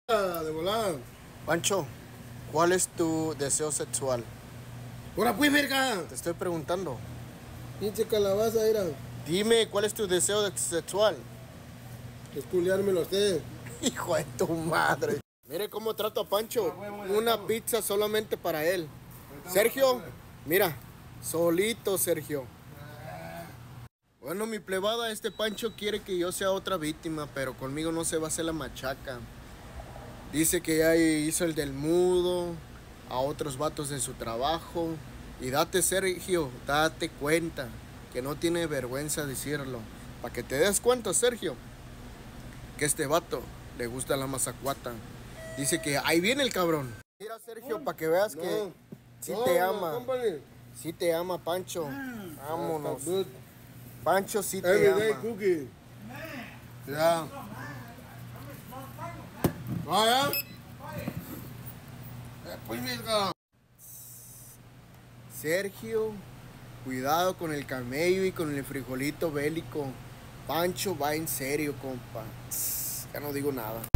De volada. Pancho, ¿cuál es tu deseo sexual? ¡Ahora pues, verga! Te estoy preguntando. Pinche calabaza, era. Dime, ¿cuál es tu deseo sexual? Esculeármelo a usted. Hijo de tu madre. Mire cómo trato a Pancho. Una pizza solamente para él. Sergio, mira, solito Sergio. Bueno, mi plebada, este Pancho quiere que yo sea otra víctima, pero conmigo no se va a hacer la machaca. Dice que ya hizo el del mudo a otros vatos de su trabajo. Y date, Sergio, date cuenta, que no tiene vergüenza decirlo. Para que te des cuenta, Sergio, que este vato le gusta la mazacuata. Dice que ahí viene el cabrón. Mira, Sergio, para que veas que sí te ama. Sí te ama, Pancho. Vámonos. Pancho sí te Everyday ama. cookie. Ya. Vaya. Pues, verga. Sergio, cuidado con el camello y con el frijolito bélico. Pancho va en serio, compa. Ya no digo nada.